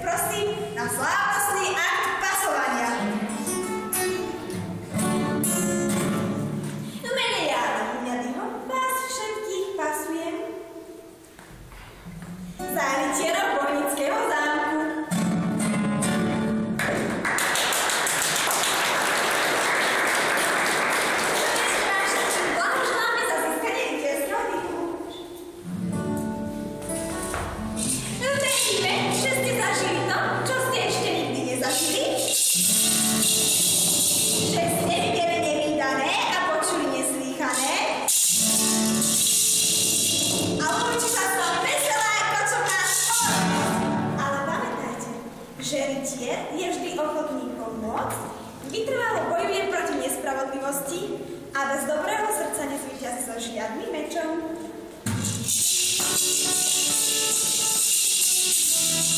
prosím na slávnostný akt pasovania. V mene Jána Huňadyho vás všetkých pasujem za rytierov Bojnického zámku. Blahoželáme za získanie rytierského titulu. Veríme, že ste zažili to, čo ste ešte nikdy nezažili. Že ste videli nevídané a počuli neslýchané. A určite sa s vami veselá ako čoká spolu. Ale pamätajte, že rytier je vždy ochotný pomôcť, vytrvalo bojuje proti nespravodlivosti a bez dobrého srdca nezvíťazí so žiadnym mečom.